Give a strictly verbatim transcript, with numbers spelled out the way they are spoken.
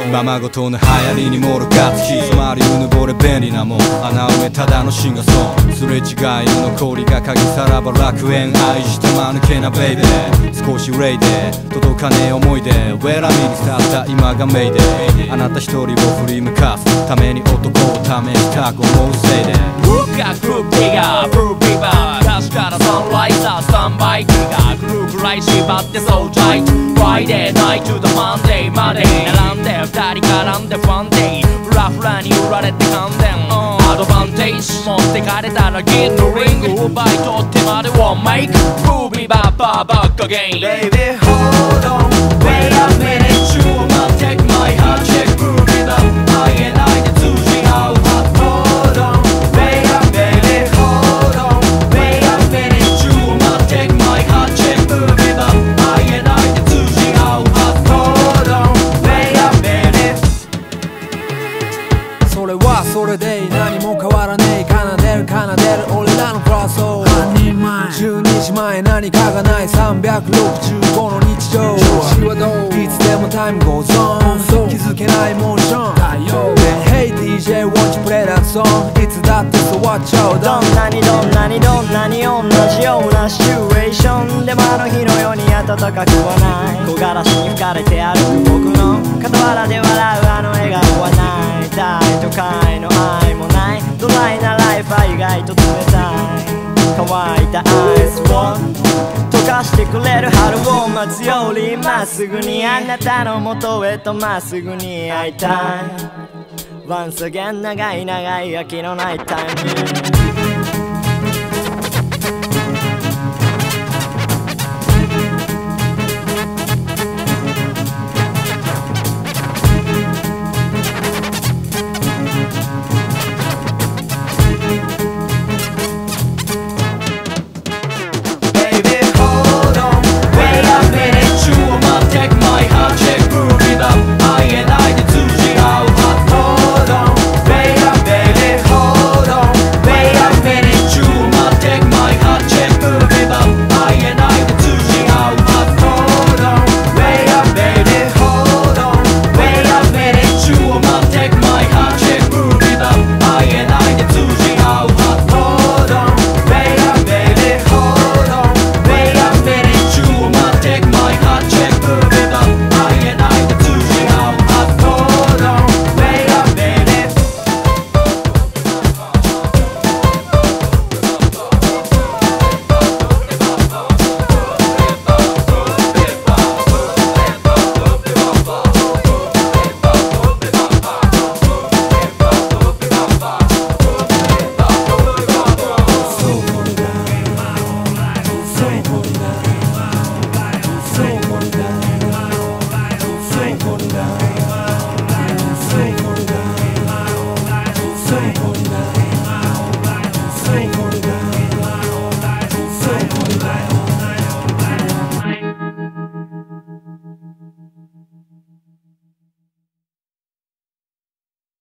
ままごとの流行りにもろかつき染まりうぬぼれ便利なもん穴埋めただのシンガソンすれ違いの残りが鍵さらば楽園愛して間抜けなベイベー少しレイで届かねえ思い出ウェラミに去った今がメイデーあなた一人を振り向かすために男を試したく思うせいで僕がグループリガープルービバー昔からサンライザースタンバイティガーグループライ縛ってそうタイトフライデーナイトゥザマンデーまで並んで二人絡んでファンデーフラフラに売られて感電アドバンテージ持ってかれたらギンのリング奪い取ってまでをメイクプルービバーバーバックアゲイン Baby hold on wait a minute You wanna take my heart check プルービバーあげないで通じ合う Hold on wait a minute Hold on wait a minute You wanna take my heart check プルービバーあげないで通じ合う Hold on wait a minute それはそれで何も変わらねえ奏でる奏でる俺らのクラスを半人前じゅうにじまえ何かがないさんびゃくろくじゅうごの日常いつでもタイム goes on 気づけないモーション Heyディージェーwon't you play that song いつだってそうwatch out どんなにどんなにどんなに同じようなシチュエーションでもあの日のように暖かくはない木枯らしに吹かれて歩く僕の傍らで笑うあの笑顔はない大都会の愛もないドライなライフは意外と冷たい乾いたアイスを溶かしてくれる春を待つよりまっすぐにあなたの元へとまっすぐに会いたい Once again 長い長い秋のナイトタイム